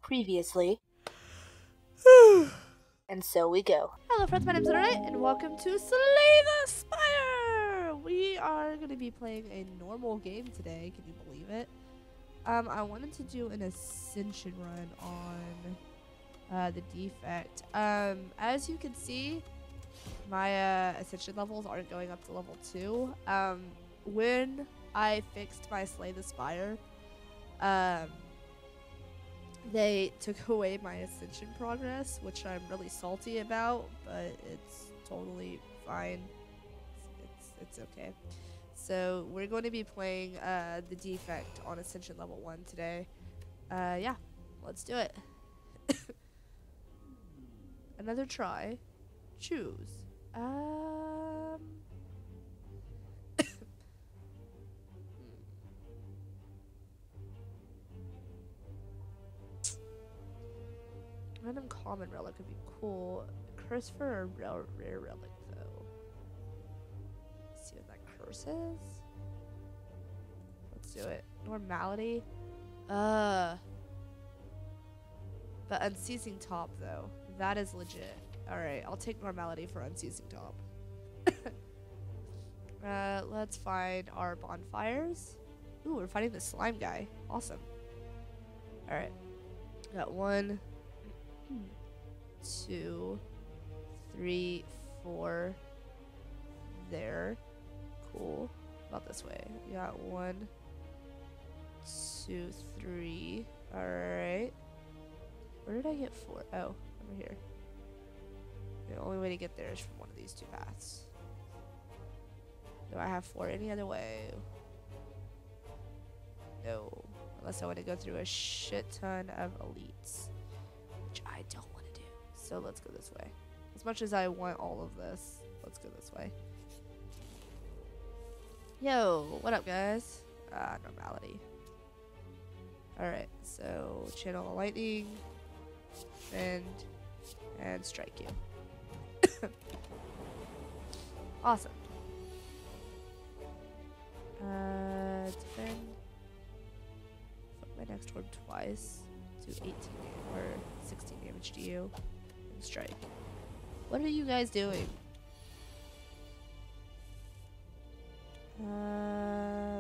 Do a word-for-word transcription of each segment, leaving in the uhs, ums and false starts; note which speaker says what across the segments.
Speaker 1: Previously. And so we go.
Speaker 2: Hello friends, my name's Lunernight, and welcome to Slay the Spire! We are going to be playing a normal game today, can you believe it? Um, I wanted to do an Ascension run on uh, the Defect. Um, as you can see, my uh, Ascension levels aren't going up to level two. Um, when I fixed my Slay the Spire, um, they took away my Ascension progress, which I'm really salty about, but it's totally fine. It's, it's, it's okay. So we're going to be playing uh, the Defect on Ascension level one today. Uh, yeah, let's do it. Another try. Choose. Um... Random common relic would be cool. Curse for a rare, rare relic, though. Let's see what that curse is. Let's do it. Normality. Uh. But unceasing top, though. That is legit. Alright, I'll take normality for unceasing top. uh, let's find our bonfires. Ooh, we're fighting the slime guy. Awesome. Alright. Got one. Two, three, four. There. Cool. About this way. We got one, two, three. Alright. Where did I get four? Oh, over here. The only way to get there is from one of these two paths. Do I have four any other way? No. Unless I want to go through a shit ton of elites. Which I don't want to do. So let's go this way. As much as I want all of this, let's go this way. Yo, what up, guys? Ah, normality. Alright, so channel the lightning, bend, and strike you. Awesome. Uh, defend. Fuck my next orb twice. Do eighteen or sixteen damage to you. And strike. What are you guys doing? Um.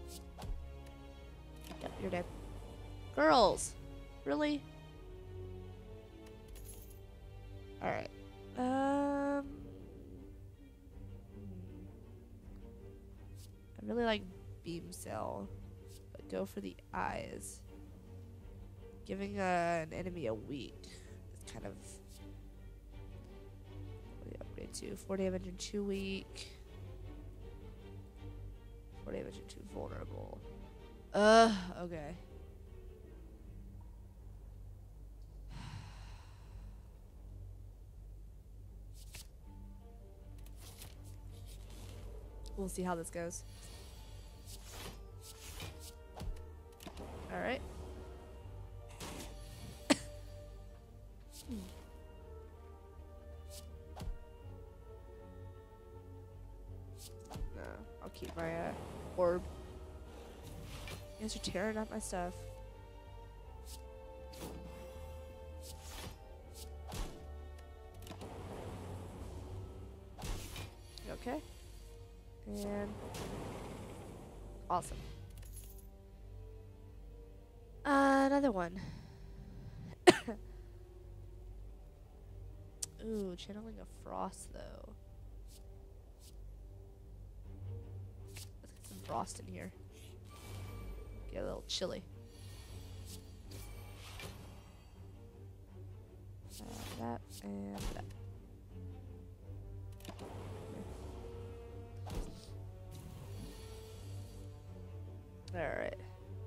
Speaker 2: Yep, you're dead. Girls! Really? Alright. Um. I really like beam cell, but go for the eyes. Giving uh, an enemy a weak is kind of. What do you upgrade to? four damage and two weak. four damage and two vulnerable. Ugh, okay. We'll see how this goes. Alright. No, I'll keep my uh, orb. You guys are tearing up my stuff. Okay. And awesome. Uh, another one. Ooh, channeling a frost though. Let's get some frost in here. Get a little chilly. Uh, that and that. Alright.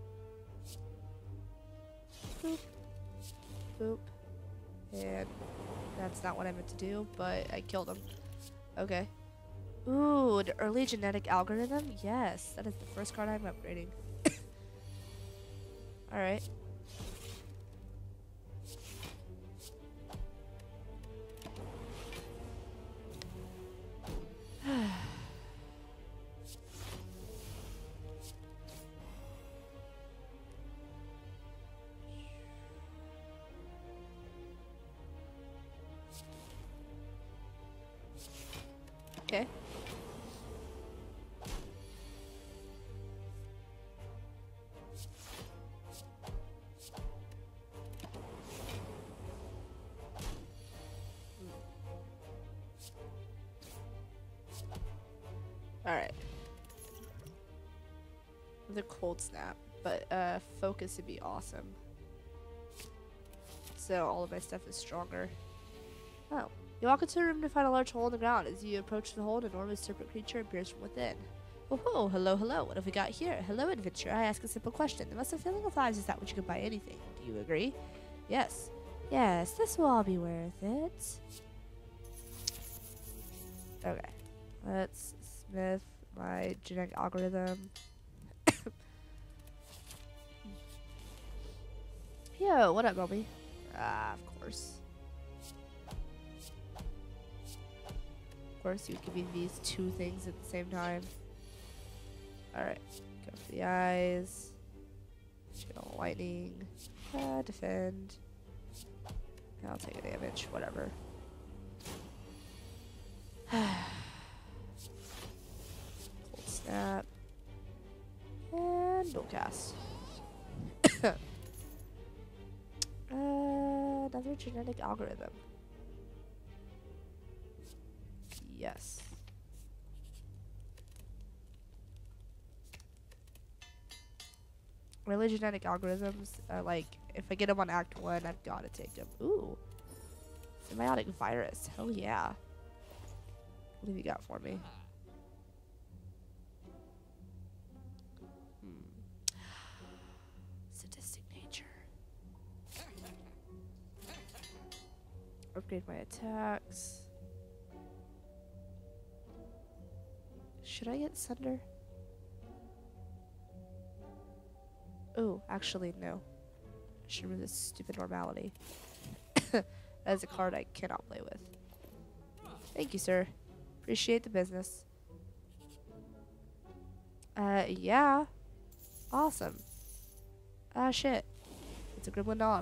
Speaker 2: Boop. Boop. And that's not what I meant to do, but I killed him. Okay. Ooh, an early genetic algorithm? Yes, that is the first card I'm upgrading. Alright. Okay. Alright. The cold snap, but uh, focus would be awesome. So all of my stuff is stronger. Oh. You walk into a room to find a large hole in the ground. As you approach the hole, an enormous serpent creature appears from within. Oh, ho, hello, hello. What have we got here? Hello, adventurer. I ask a simple question. The most fulfilling of lives is that which you can buy anything. Do you agree? Yes. Yes, this will all be worth it. Okay. Let's smith my genetic algorithm. Yo, what up, Bobby? Ah, of course. Of course, you would give me these two things at the same time. Alright. Go for the eyes. Channel lightning. Uh, defend. I'll take a damage. Whatever. Cold snap. And dual cast. uh, another genetic algorithm. Yes. Really, genetic algorithms are like, if I get them on Act one, I've got to take them. Ooh. Symbiotic virus. Hell yeah. What have you got for me? Hmm. Sadistic nature. Upgrade my attacks. Should I get Sunder? Oh, actually, no. I should remove this stupid normality. That is a card I cannot play with. Thank you, sir. Appreciate the business. Uh, yeah. Awesome. Ah, shit. It's a Gremlin Knob.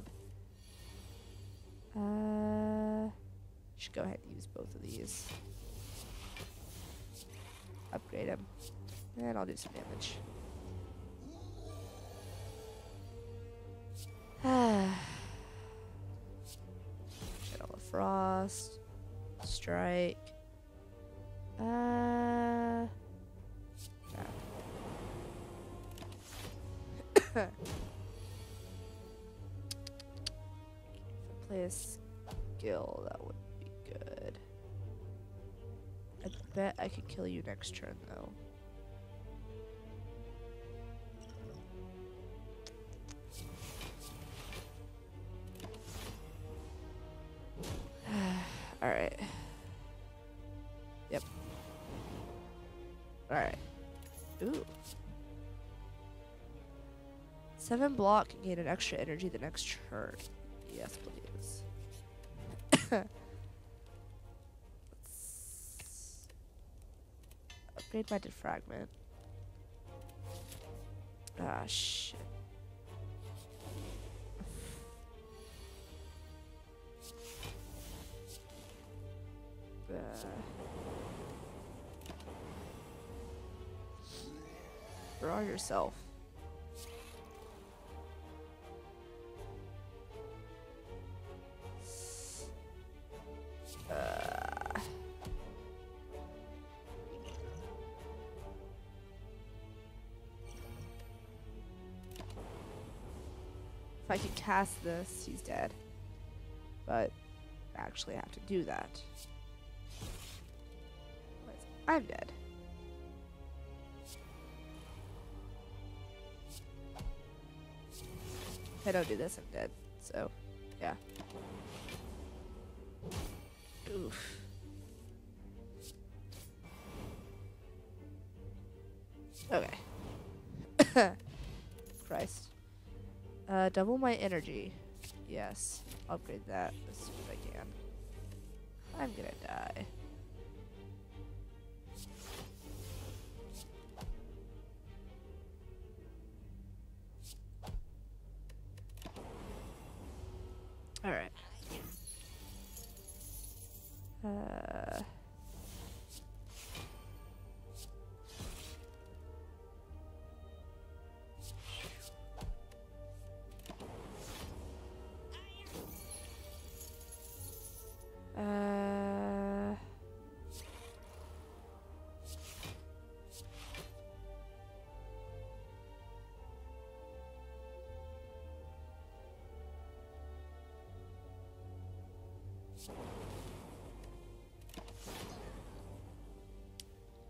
Speaker 2: Uh, should go ahead and use both of these. Upgrade him. And I'll do some damage. Shadow of Frost. Strike. Uh. No. If I play a skill, that would be good. I bet I could kill you next turn, though. Alright. Yep. Alright. Ooh. Seven block can gain an extra energy the next turn. Yes, please. Let's upgrade my defragment. Ah, shit. Uh, draw yourself. Uh, if I could cast this, he's dead. But I actually have to do that. I'm dead. If I don't do this, I'm dead. So, yeah. Oof. Okay. Christ. Uh, double my energy. Yes. Upgrade that as soon as I can. I'm gonna die. Alright. Uh,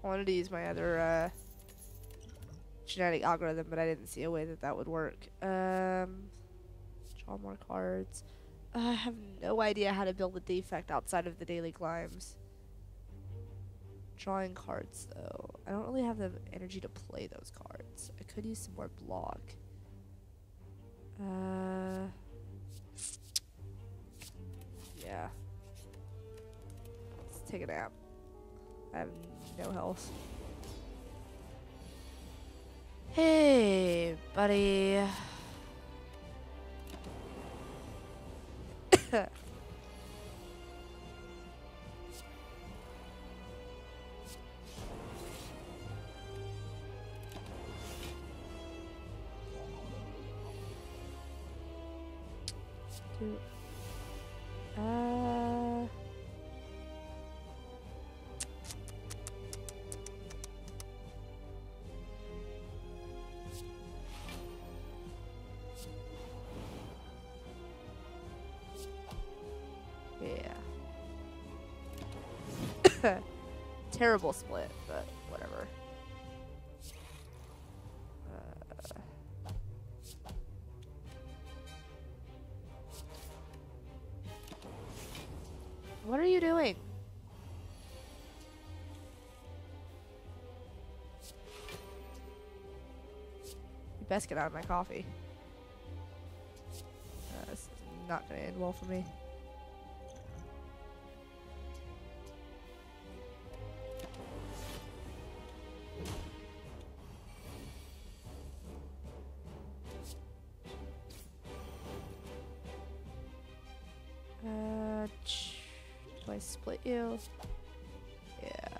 Speaker 2: I wanted to use my other uh, genetic algorithm, but I didn't see a way that that would work. Um, draw more cards. Uh, I have no idea how to build a defect outside of the daily climbs. Drawing cards, though. I don't really have the energy to play those cards. I could use some more block. Uh, yeah. Let's take a nap. I have no health. Hey, buddy. Do, uh, yeah. Terrible split, but whatever. Uh, what are you doing? You best get out of my coffee. Uh, this is not gonna end well for me. Uh, do I split you? Yeah.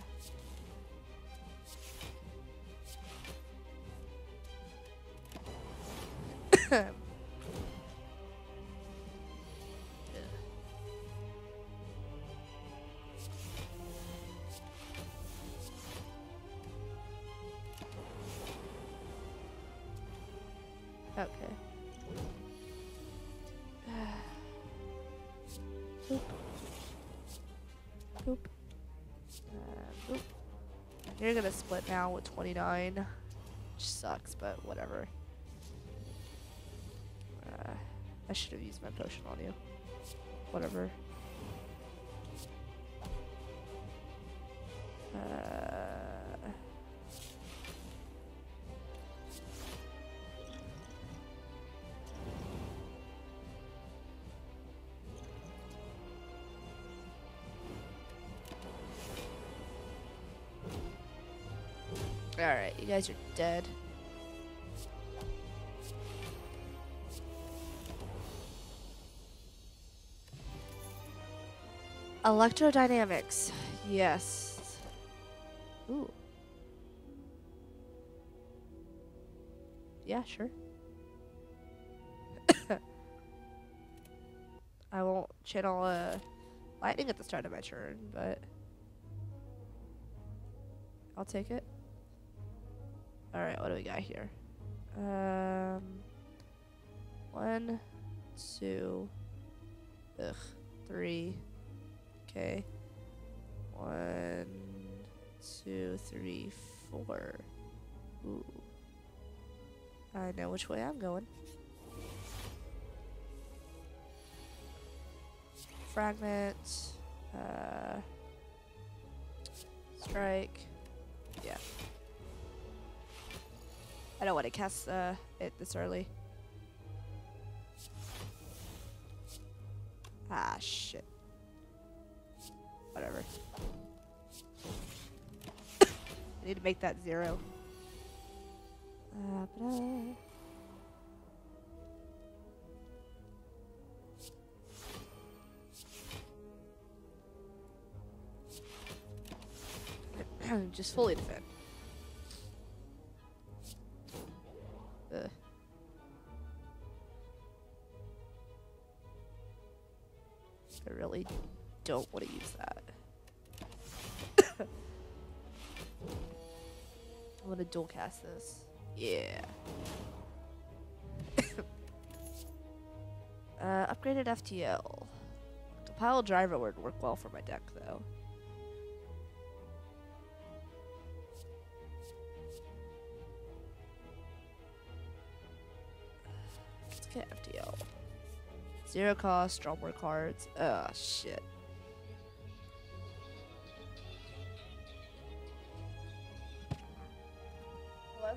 Speaker 2: Okay. Boop. Boop. Uh, boop. You're gonna split now with twenty-nine. Which sucks, but whatever. Uh, I should have used my potion on you. Whatever. Uh... Alright, you guys are dead. Electrodynamics. Yes. Ooh. Yeah, sure. I won't channel uh, lightning at the start of my turn, but I'll take it. Alright, what do we got here? Um, one, two, ugh, three, okay. One, two, three, four. Ooh. I know which way I'm going. Fragment, uh, strike, yeah. I don't want to cast uh, it this early. Ah, shit. Whatever. I need to make that zero. Uh, just fully defend. Ugh. I really don't want to use that. I'm gonna dual cast this. Yeah. uh, upgraded F T L. The pile driver would work well for my deck, though. Zero cost, draw more cards. Oh, shit. Hello?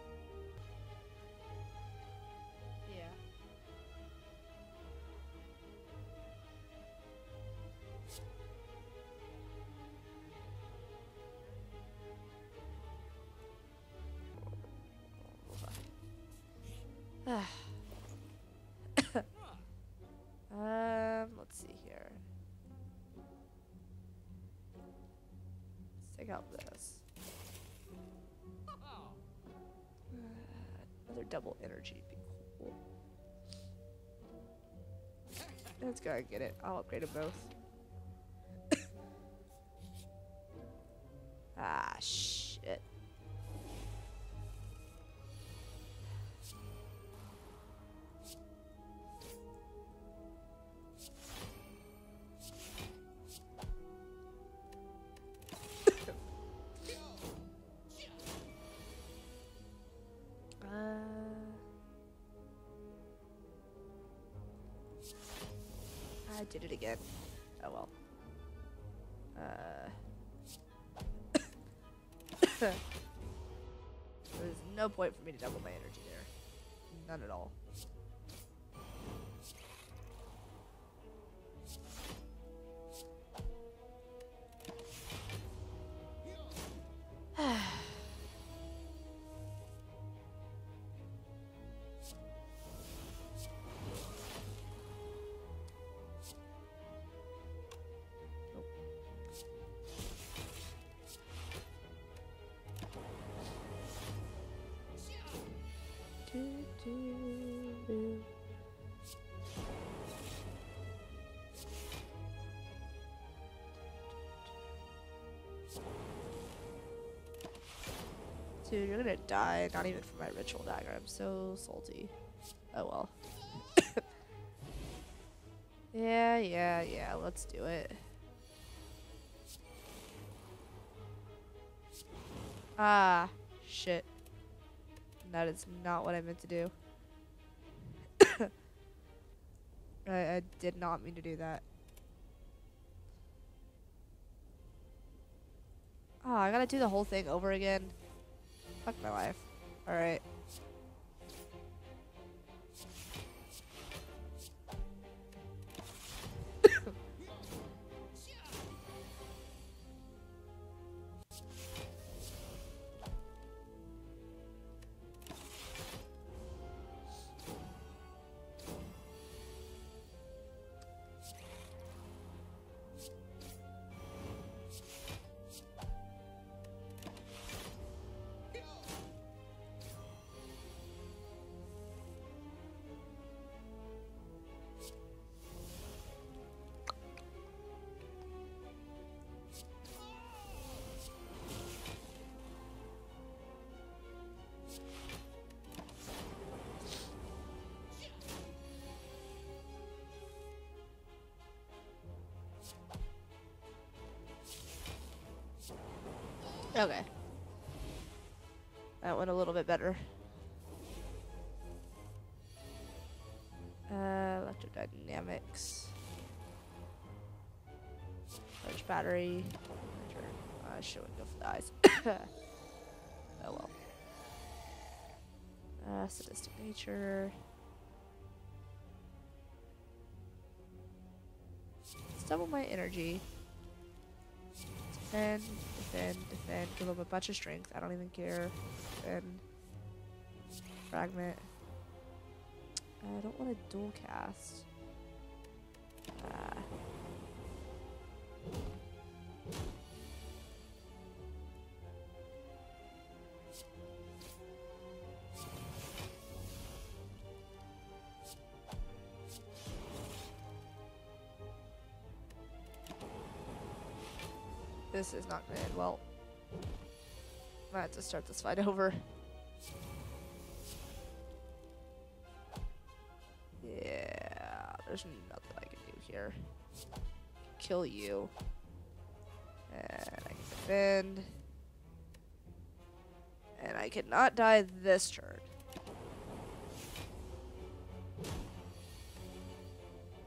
Speaker 2: Yeah. um, let's see here. Let's take out this. Uh, another double energy would be cool. Let's go and get it. I'll upgrade them both. Ah, shit. I did it again. Oh well. Uh. There's no point for me to double my energy there. None at all. Dude, you're gonna die, not even for my ritual dagger. I'm so salty. Oh well. Yeah, yeah, yeah, let's do it. Ah, shit. That is not what I meant to do. I, I did not mean to do that. Oh, I gotta do the whole thing over again. Fuck my life. Alright. Okay. That went a little bit better. Uh, electrodynamics. Large battery. I uh, should go for the eyes. Oh well. Uh, sadistic nature. Let's double my energy. Defend, defend, defend. Give him a bunch of strength. I don't even care. Defend. Fragment. I don't want to dual cast. Uh. This is not going to end well. I have to start this fight over. Yeah, there's nothing I can do here. Kill you. And I can defend. And I cannot die this turn.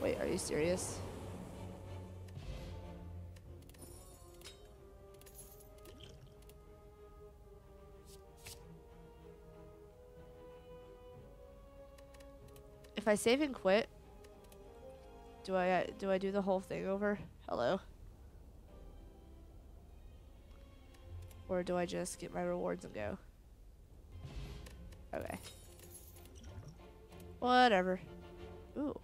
Speaker 2: Wait, are you serious? If I save and quit, do I uh, do I do the whole thing over? Hello. Or do I just get my rewards and go? Okay. Whatever. Ooh.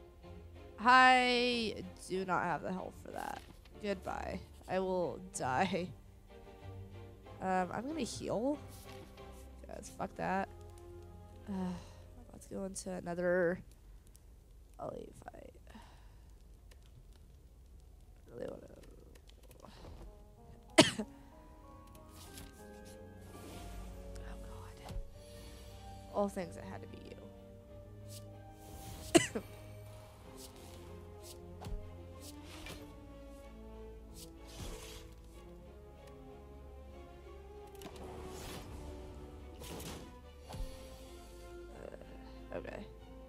Speaker 2: I do not have the health for that. Goodbye. I will die. Um, I'm gonna heal. Guys, fuck that. Uh, let's go into another elite fight. Really wanna. Oh god. All things, it had to be you. Okay.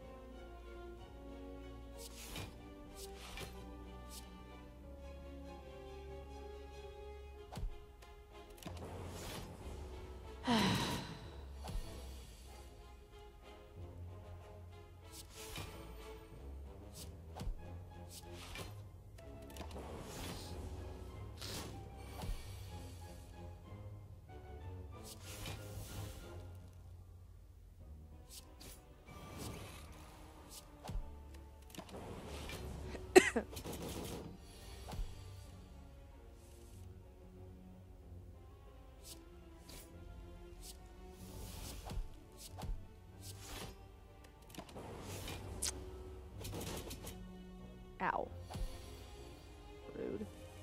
Speaker 2: Ow. Rude.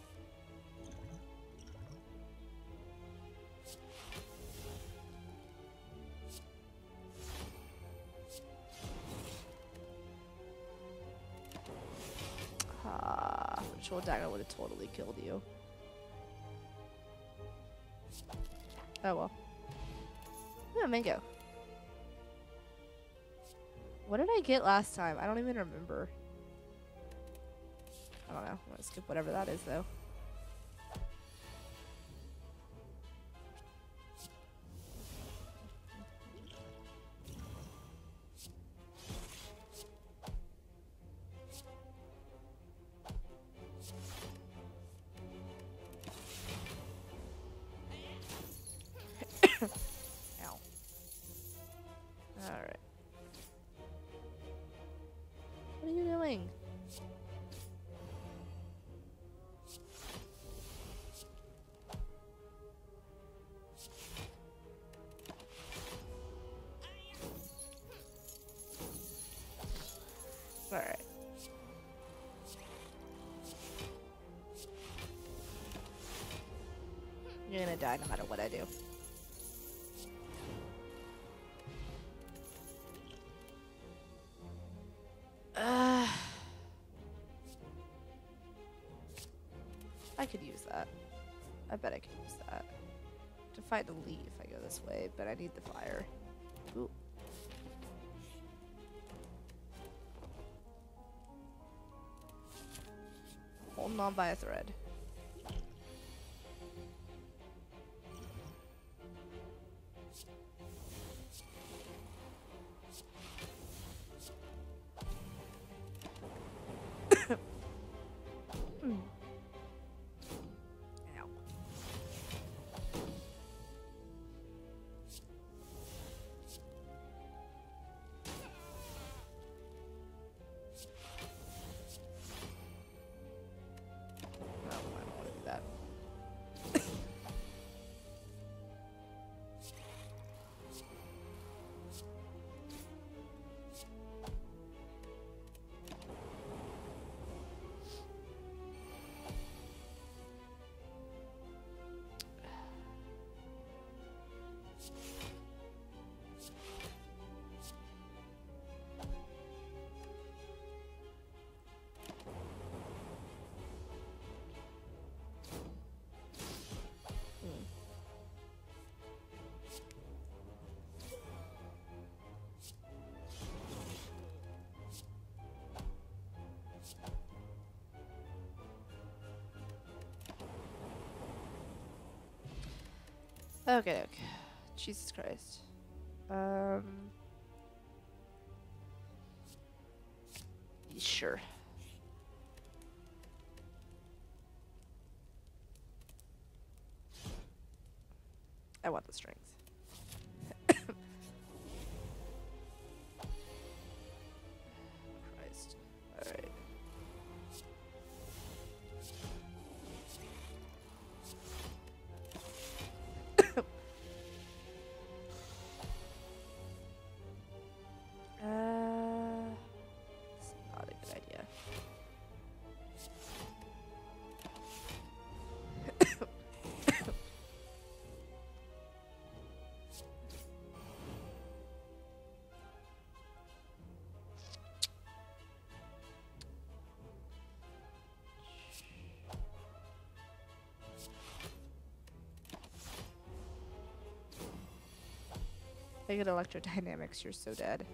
Speaker 2: Ah, Ritual Dagger would have totally killed you. Oh well. Yeah, mango. What did I get last time? I don't even remember. I don't know. I'm gonna skip whatever that is, though. Ow. Alright. What are you doing? Alright. You're gonna die no matter what I do. Uh, I could use that. I bet I could use that. To fight the leaf, I go this way, but I need the fire. Ooh. Holding on by a thread. mm. Ow. Oh Okay, okay. Jesus Christ. Um. Sure. I want the strength. Christ. Alright. uh, it's not a good idea. I get electrodynamics, you're so dead.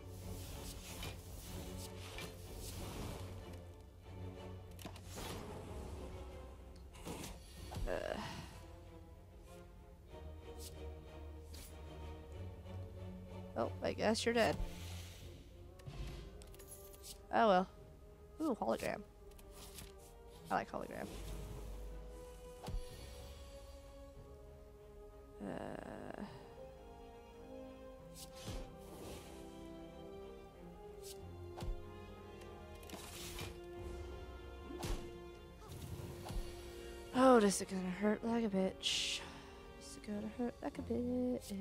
Speaker 2: Uh. Oh, I guess you're dead. Oh well. Ooh, hologram. I like hologram. Uh... Oh, this is gonna hurt like a bitch. This is gonna hurt like a bitch.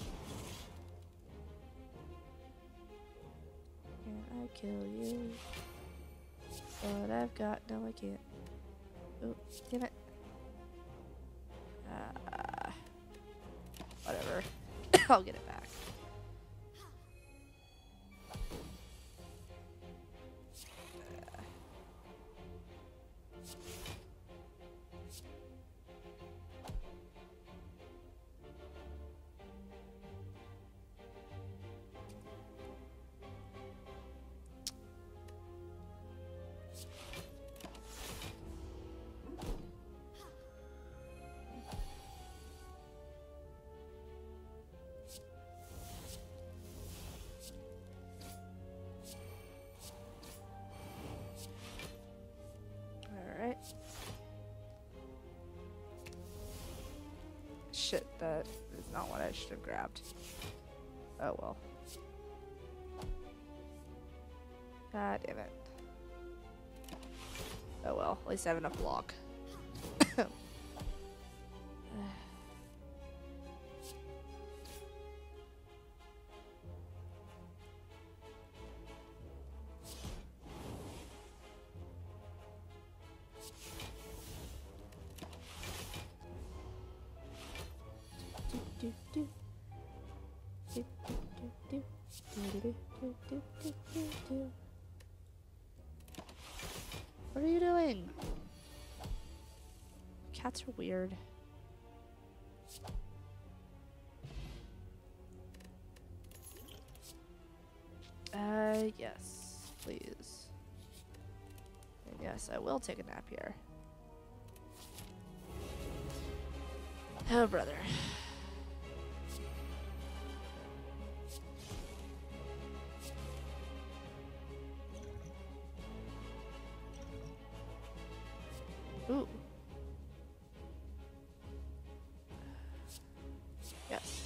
Speaker 2: Can I kill you? But I've got no, I can't. Oh, damn it. Uh, whatever. I'll get it back. Shit, that is not what I should have grabbed. Oh well. God damn it. Oh well, at least I have enough block. What are you doing? Cats are weird. Uh, yes, please. And yes, I will take a nap here. Oh, brother. Ooh. Yes.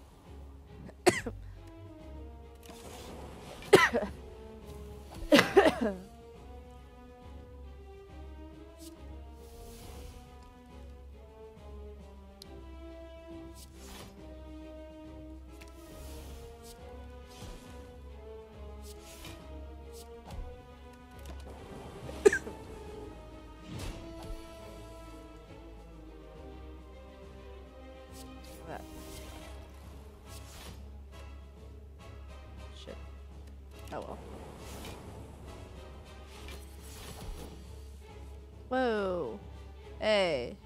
Speaker 2: Shit. Oh well. Whoa. Hey.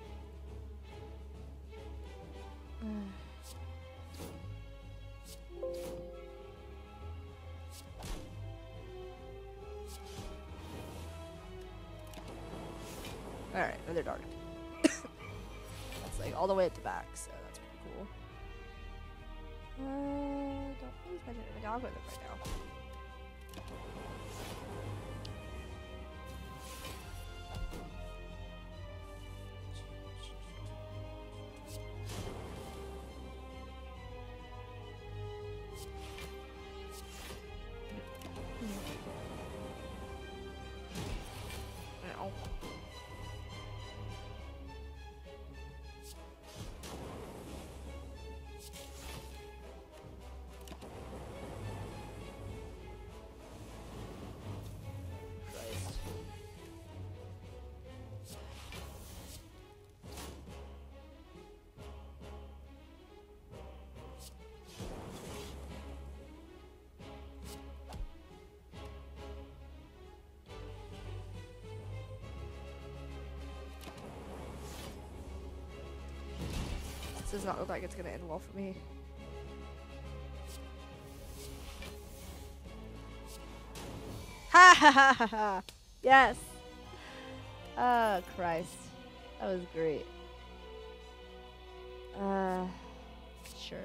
Speaker 2: Alright, another dark. That's like all the way at the back, so that's pretty cool. Uh, don't please mention it in the algorithm right now. Ow. Christ. This does not look like it's gonna end well for me. Ha ha ha ha ha! Yes! Oh, Christ. That was great. Uh, sure.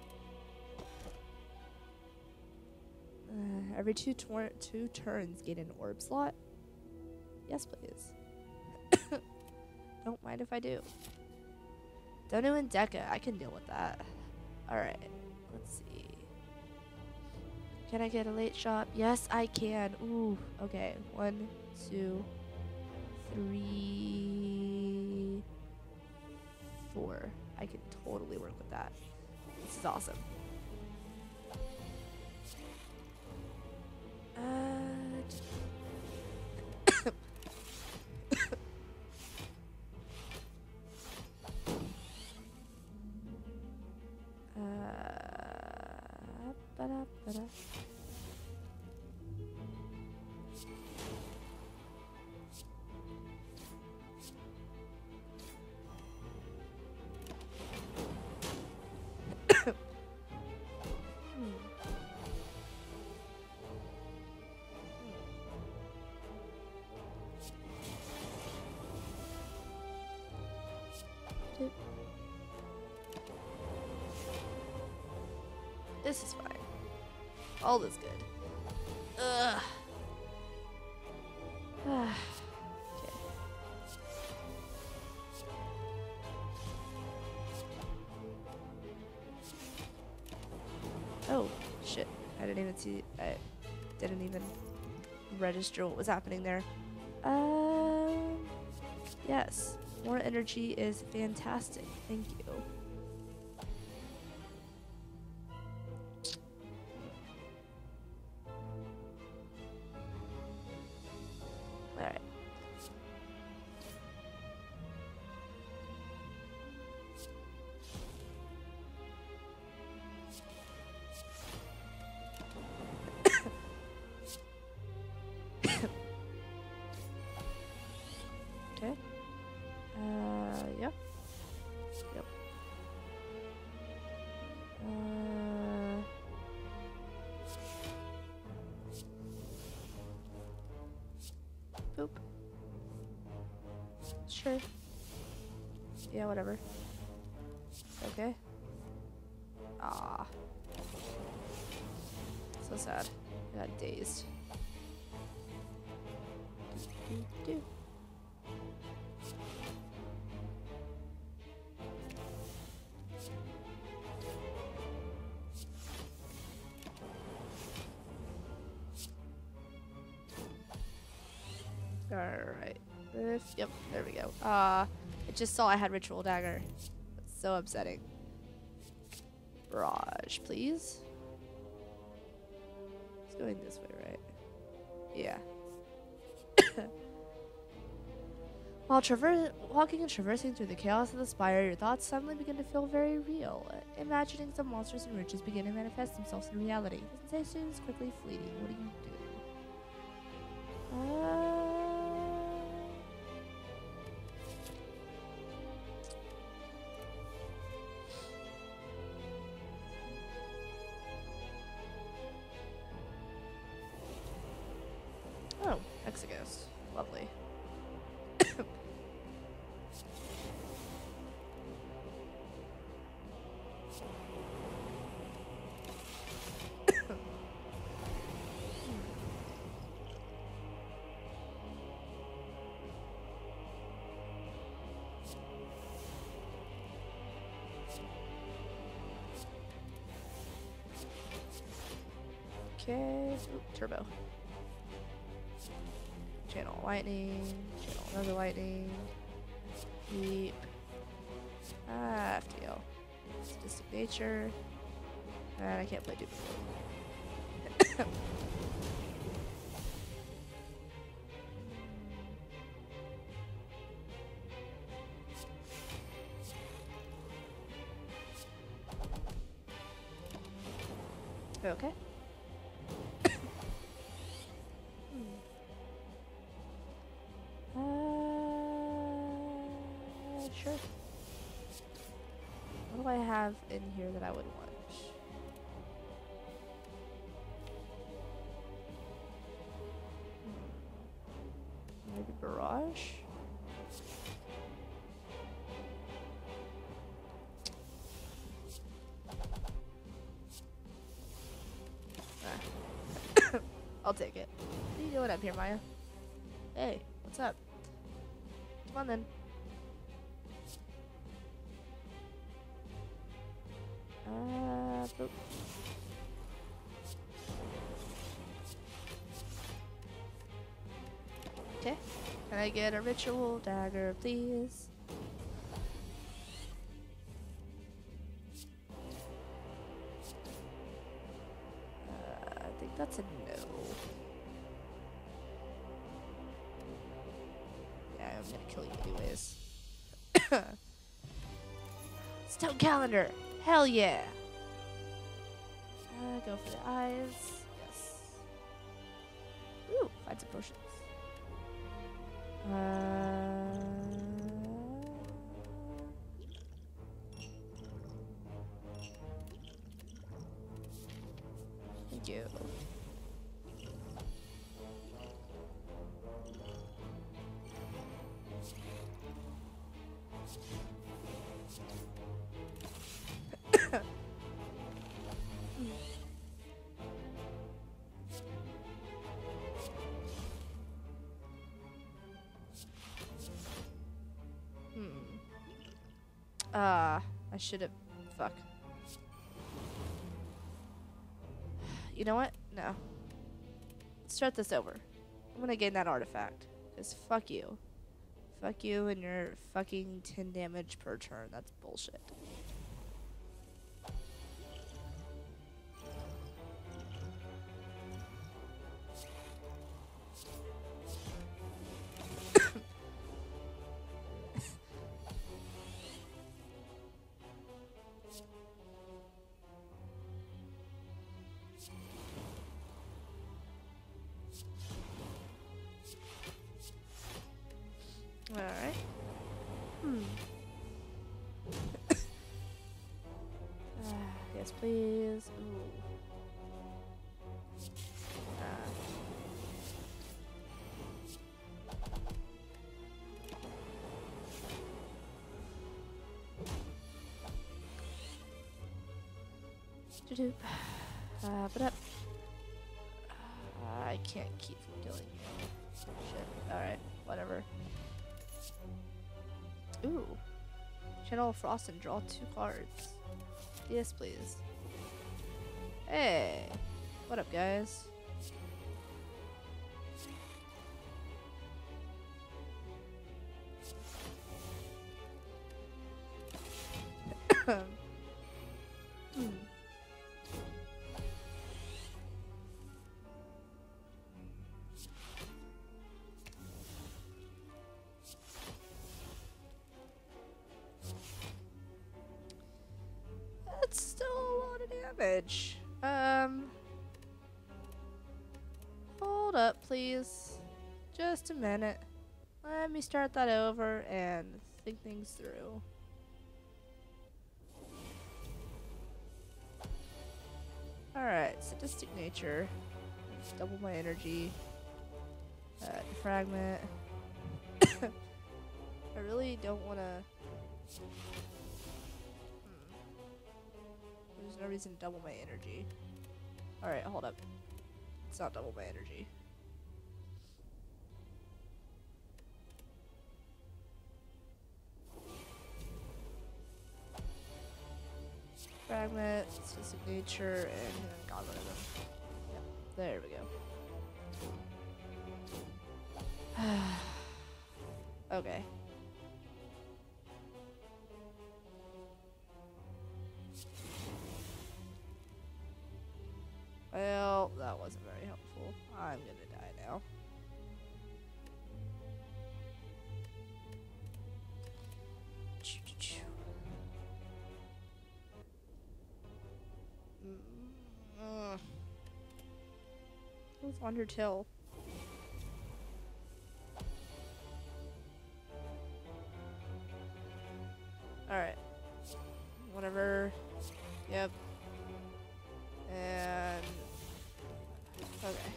Speaker 2: Uh, every two, tor two turns, gain an orb slot? Yes, please. Don't mind if I do. Donu and Deca, I can deal with that. Alright, let's see. Can I get a late shot? Yes, I can. Ooh, okay. One, two, three, four. I can totally work with that. This is awesome. Uh, uh, ba-da, ba-da. This is fine. All is good. Ugh. Okay. Oh, shit. I didn't even see. I didn't even register what was happening there. Um. Yes. More energy is fantastic. Thank you. Alright. Okay. Uh, yep. Yep. Uh... Boop. Sure. Yeah, whatever. Okay. Ah. So sad. I got dazed. Do, do, do. Alright. This, yep, there we go. Uh, I just saw I had Ritual Dagger. That's so upsetting. Barrage, please. It's going this way, right? Yeah. While traver walking and traversing through the chaos of the Spire, your thoughts suddenly begin to feel very real. Imagining some monsters and riches begin to manifest themselves in reality. The sensation is quickly fleeting. What do you do? Uh... Oh, Hexaghost. Lovely. Okay. Ooh, turbo. Channel lightning. Channel another lightning. Beep. Ah, F T L. Sadistic nature. And I can't play duplicate. Okay. hmm. Uh, sure. What do I have in here that I would want? Hmm. Maybe barrage? I'll take it. What are you doing up here, Maya? Hey, what's up? Come on then. Uh, boop. Okay. Can I get a ritual dagger, please? Uh, I think that's a no. Yeah, I'm gonna kill you anyways. Stone calendar! Hell yeah! Uh, go for the eyes. Yes. Ooh, find some potions. Uh, thank you. Ah, uh, I should have. Fuck. You know what? No. Let's start this over. I'm gonna gain that artifact. Because fuck you. Fuck you and your fucking ten damage per turn. That's bullshit. Alright. Hmm. uh, yes, please. Ooh. Uh. Doop. Uh, but up. Uh, I can't keep from killing you. Shit. Alright, whatever. Ooh. Channel Frost and draw two cards. Yes, please. Hey. What up, guys? hmm. That's still a lot of damage. Um, hold up, please. Just a minute. Let me start that over and think things through. Alright, sadistic nature. Just double my energy. Uh, defragment. I really don't want to... There's no reason to double my energy. Alright, hold up. It's not double my energy. Fragment, specific nature, and God rhythm. Yep. There we go. Okay. Well, that wasn't very helpful. I'm gonna die now. Mm. Who's Wondertill? Alright. Whatever. Yep. And... okay.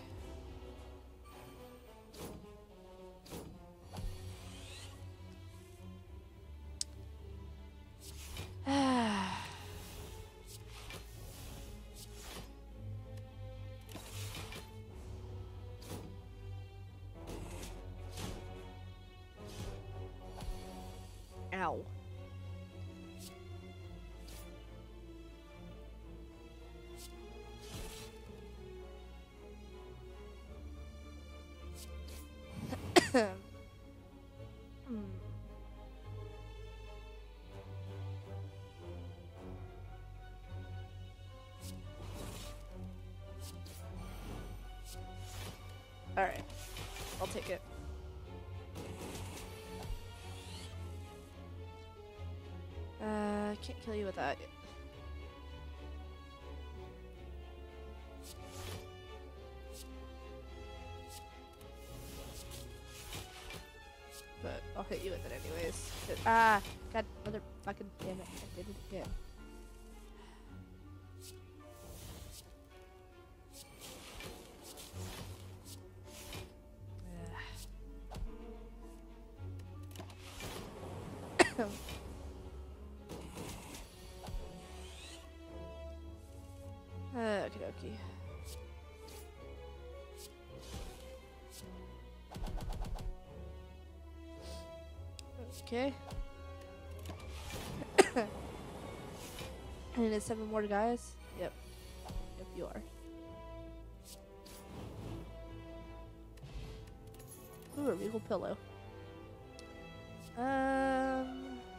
Speaker 2: Ow. Hmm. Alright. I'll take it. Uh, I can't kill you with that. But I'll hit you with it anyways. Ah! God, motherfucking damn it. I did it again. Okie dokie. Okay. And it's seven more guys? Yep. Yep, you are. Ooh, a regal pillow. Um...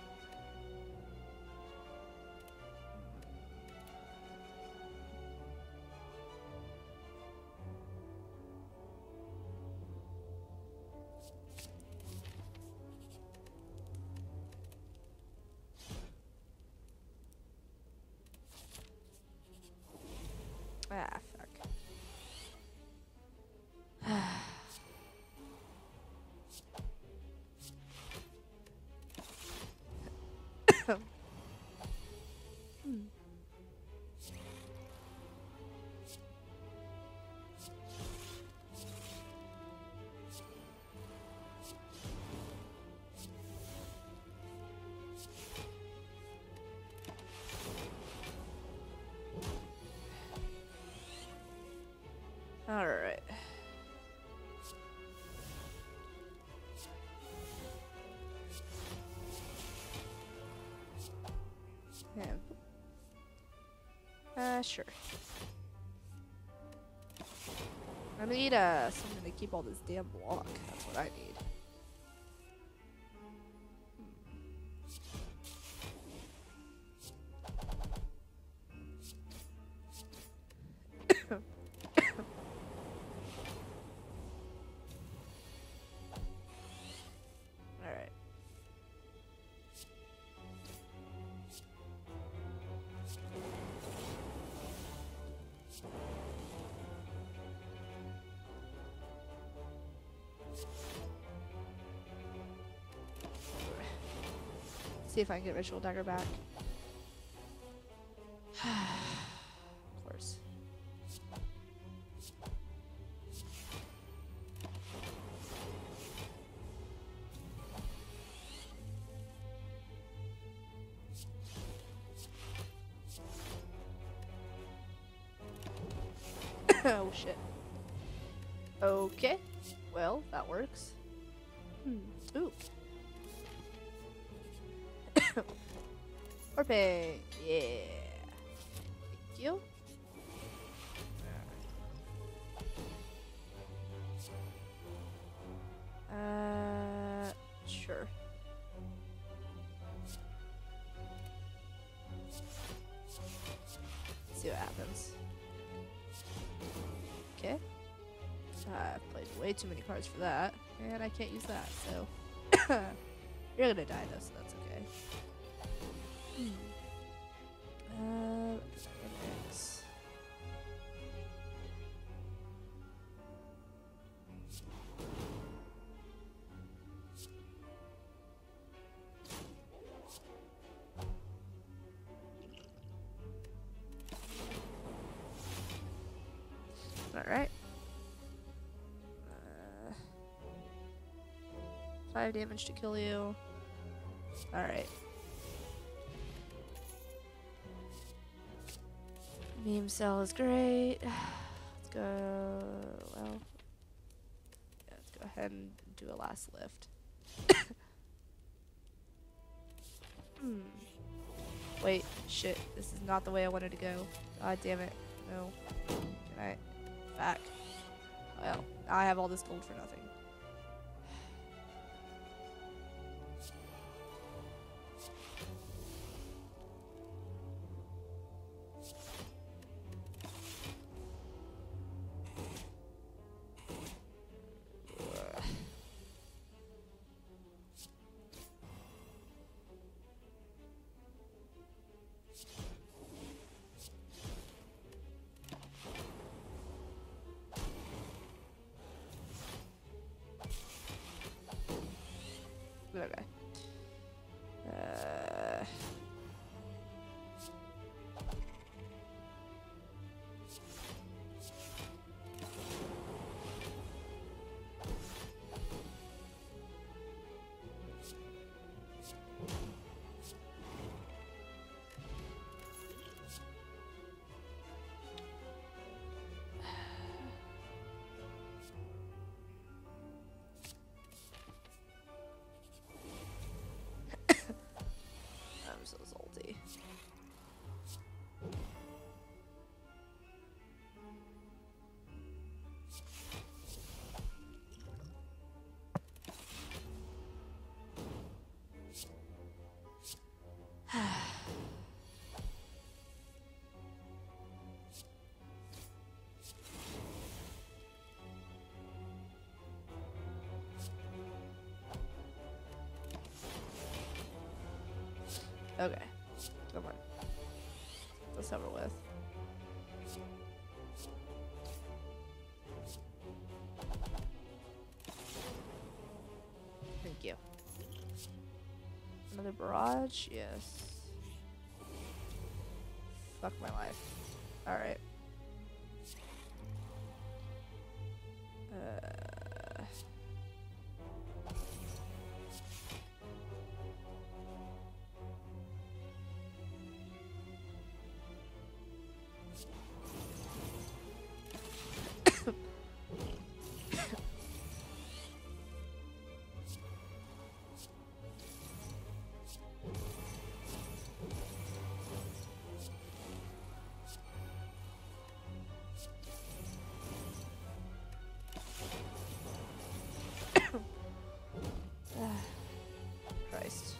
Speaker 2: Ah, fuck. hmm. All right. Yeah. Uh, sure. I need uh something to keep all this damn block. That's what I need. See if I can get Ritual Dagger back. Of course. Oh shit. Okay. Well, that works. Hmm. Ooh. Orpe. Yeah. Thank you. Uh, sure. See what happens. Okay. I played way too many cards for that, and I can't use that, so you're gonna die though, so that's okay. Uh, X. All right. Uh, five damage to kill you. All right. Meme cell is great. Let's go. Well, yeah, let's go ahead and do a last lift. hmm. Wait, shit. This is not the way I wanted to go. God damn it. No. Can I? Back. Well, now I have all this gold for nothing. Okay. Uh, I'm so salty. Okay, come on. Let's over with. Thank you. Another barrage? Yes. Fuck my life. Alright. Uh... Christ.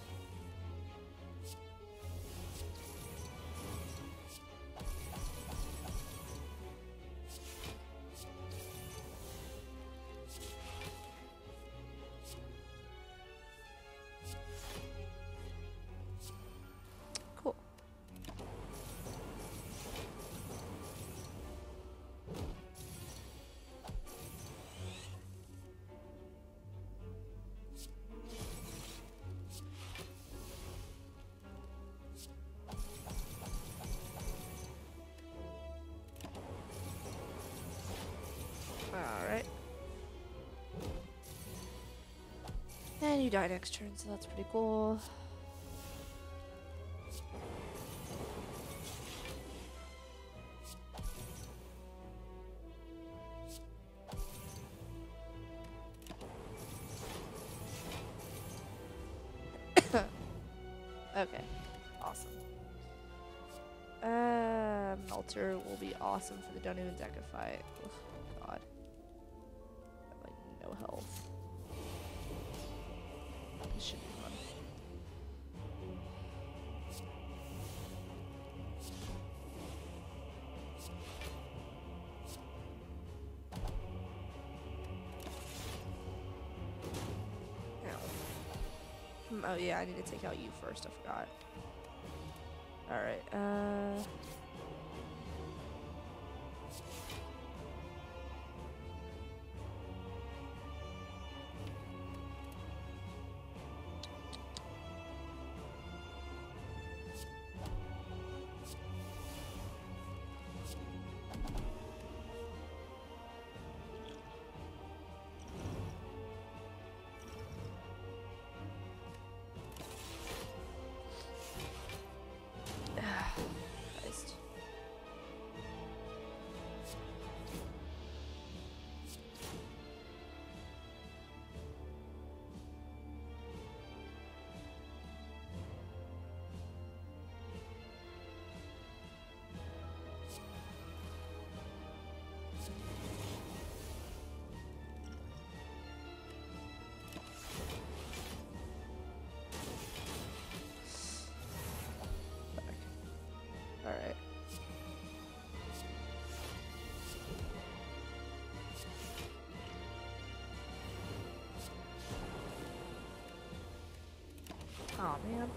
Speaker 2: Cool. Alright. And you die next turn, so that's pretty cool. Okay, awesome. Uh, Melter will be awesome for the Don't Even Deck a fight. Ugh, God. I have, like, no health. should be fun. Oh yeah, I need to take out you first, I forgot. Alright, uh... Alright. Oh man.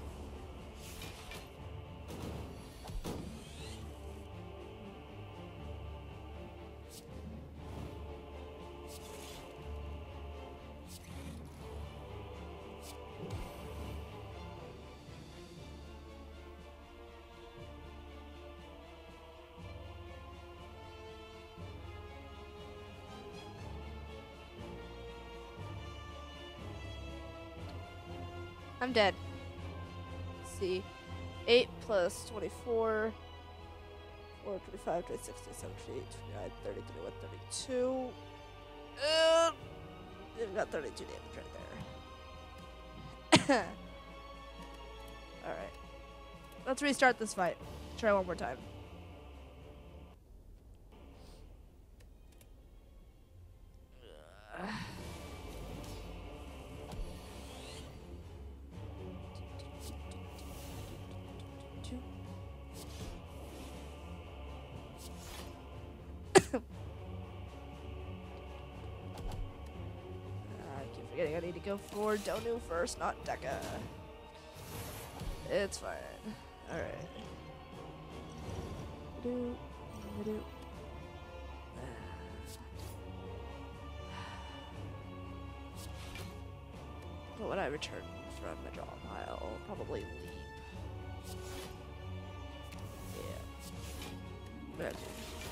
Speaker 2: I'm dead. Let's see. eight plus twenty-four. four, twenty-five, twenty-six, twenty-seven, twenty-eight, twenty-nine, thirty, thirty-one, thirty-two. Uh, we've got thirty-two damage right there. Alright. Let's restart this fight. Try one more time. Uh. I need to go for Donu first, not Deka. It's fine. Alright. Do, do. What would I return from the draw pile? Probably leap. Yeah. Okay.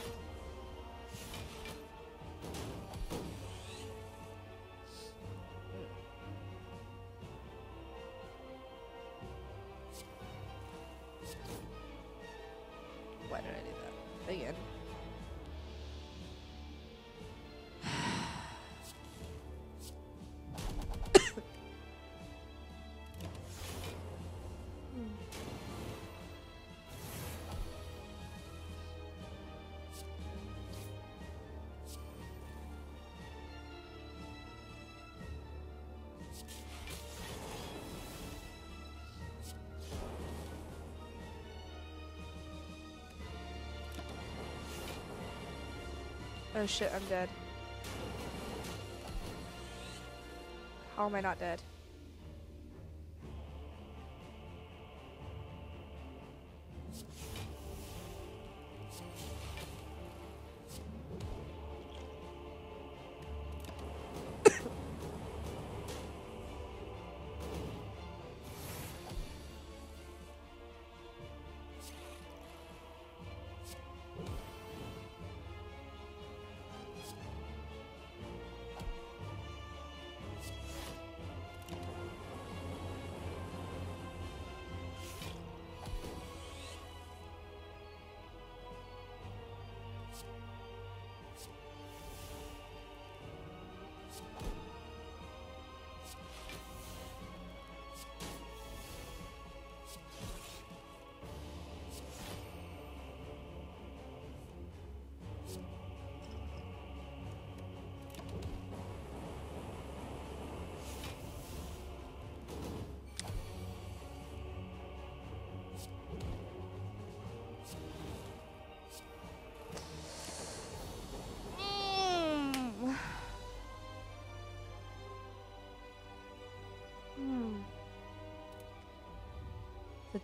Speaker 2: Why did I do that? Again. Oh shit, I'm dead. How am I not dead?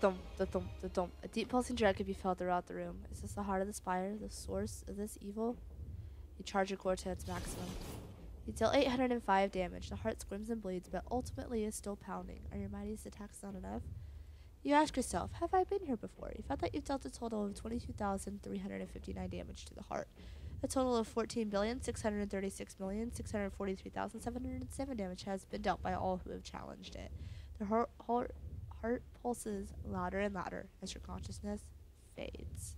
Speaker 2: Da-dum, da-dum, da-dum. A deep pulsing dread could be felt throughout the room. Is this the heart of the spire, the source of this evil? You charge your core to its maximum. You deal eight hundred five damage. The heart squirms and bleeds, but ultimately is still pounding. Are your mightiest attacks not enough? You ask yourself, have I been here before? You found that you've dealt a total of twenty-two thousand three hundred fifty-nine damage to the heart. A total of fourteen billion six hundred thirty-six million six hundred forty-three thousand seven hundred seven damage has been dealt by all who have challenged it. The heart, heart, heart pulses louder and louder as your consciousness fades.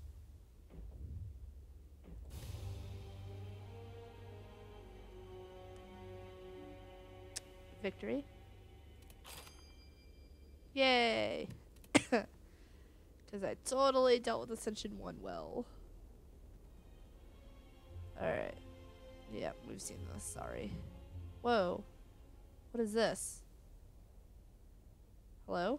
Speaker 2: Victory. Yay! Because I totally dealt with Ascension one well. Alright. Yeah, we've seen this. Sorry. Whoa. What is this? Hello?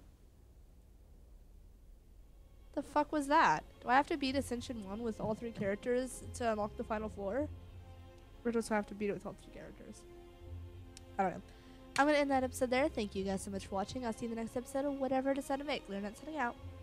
Speaker 2: The fuck was that? Do I have to beat Ascension one with all three characters to unlock the final floor? Or do I have to beat it with all three characters? I don't know. I'm going to end that episode there. Thank you guys so much for watching. I'll see you in the next episode of whatever I decide to make. Lunernight signing out.